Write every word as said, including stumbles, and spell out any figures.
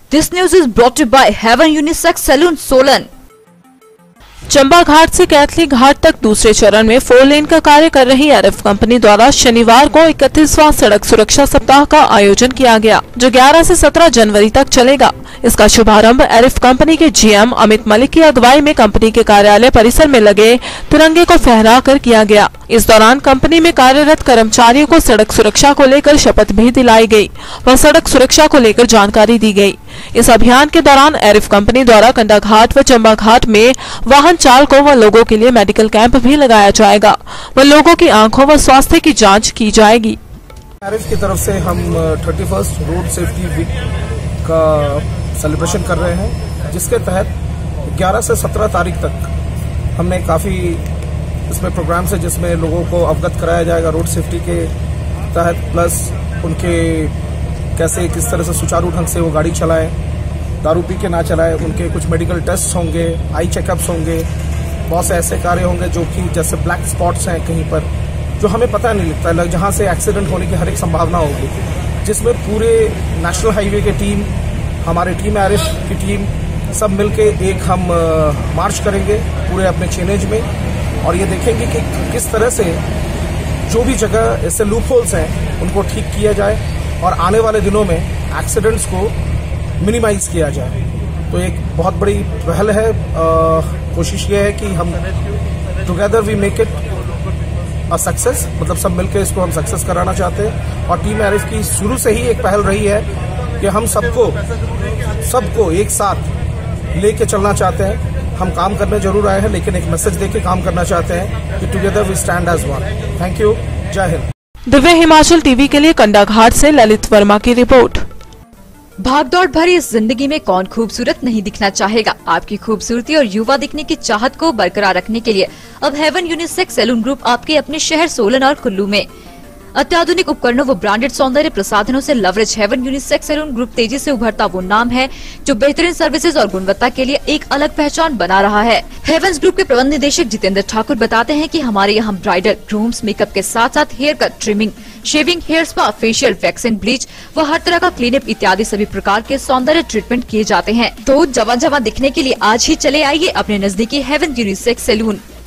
This news is brought to you by Heaven Unisex Saloon, Solan. Chamba घाट से कैथली घाट तक दूसरे चरण में फोर लेन का कार्य कर रही आरएफ कंपनी द्वारा शनिवार को इकतीसवां सड़क सुरक्षा सप्ताह का आयोजन किया गया, जो ग्यारह से सत्रह जनवरी तक चलेगा। इसका शुभारंभ आरएफ कंपनी के जीएम अमित मलिक की अगुवाई में कंपनी के कार्यालय परिसर में लगे तिरंगे को फहरा कर किया गया। इस दौरान कंपनी में कार्यरत कर्मचारियों को सड़क सुरक्षा को लेकर शपथ भी दिलाई गई व सड़क सुरक्षा को लेकर जानकारी दी गई। इस अभियान के दौरान आरएफ कंपनी द्वारा कंडा घाट व चंबा घाट में वाहन चालकों व लोगों के लिए मेडिकल कैंप भी लगाया जाएगा व लोगों की आंखों व स्वास्थ्य की जांच की जाएगी। आरएफ की तरफ से हम thirty first road safety week का सेलिब्रेशन कर रहे हैं, जिसके तहत ग्यारह से सत्रह तारीख तक हमने काफ़ी इसमें प्रोग्राम्स है जिसमें लोगों को अवगत कराया जाएगा रोड सेफ्टी के तहत, प्लस उनके कैसे किस तरह से सुचारू ढंग से वो गाड़ी चलाएं, दारू पी के ना चलाएं, उनके कुछ मेडिकल टेस्ट होंगे, आई चेकअप्स होंगे, बहुत से ऐसे कार्य होंगे जो कि जैसे ब्लैक स्पॉट्स हैं कहीं पर जो हमें पता नहीं लगता, जहां से एक्सीडेंट होने की हर एक संभावना होगी, जिसमें पूरे नेशनल हाईवे की टीम, हमारे टीम आरएफ की टीम सब मिलके एक हम मार्च करेंगे पूरे अपने चेनेज में और ये देखेंगे कि किस तरह से जो भी जगह ऐसे लूप होल्स हैं उनको ठीक किया जाए और आने वाले दिनों में एक्सीडेंट्स को मिनिमाइज किया जाए। तो एक बहुत बड़ी पहल है, आ, कोशिश ये है कि हम together we make it a success, मतलब सब मिलकर इसको हम सक्सेस कराना चाहते हैं। और टीम आरएफ की शुरू से ही एक पहल रही है कि हम सबको सबको एक साथ लेके चलना चाहते हैं। हम काम करने जरूर आए हैं, लेकिन एक मैसेज देके काम करना चाहते हैं कि together we stand as one. Thank you, Jai Hind. Divya Himachal TV के लिए कंडा घाट से ललित वर्मा की रिपोर्ट। भागदौड़ भरी इस जिंदगी में कौन खूबसूरत नहीं दिखना चाहेगा। आपकी खूबसूरती और युवा दिखने की चाहत को बरकरार रखने के लिए अब हेवन यूनिसेक्स सैलून ग्रुप आपके अपने शहर सोलन और कुल्लू में अत्याधुनिक उपकरणों व ब्रांडेड सौंदर्य प्रसाधनों से लवरेज हेवन यूनिसेक्स सैलून ग्रुप तेजी से उभरता वो नाम है जो बेहतरीन सर्विसेज और गुणवत्ता के लिए एक अलग पहचान बना रहा है। हेवंस ग्रुप के प्रबंध निदेशक जितेंद्र ठाकुर बताते हैं कि हमारे यहाँ ब्राइडल, ग्रूम्स, मेकअप के साथ साथ hair cut, trimming, shaving, hair spa, facial, waxing, bleach व हर तरह का क्लीनअप इत्यादि सभी प्रकार के सौंदर्य ट्रीटमेंट किए जाते हैं। तो जवान जवान दिखने के लिए आज ही चले आइए अपने नजदीकी हेवन यूनिसेक्स सैलून।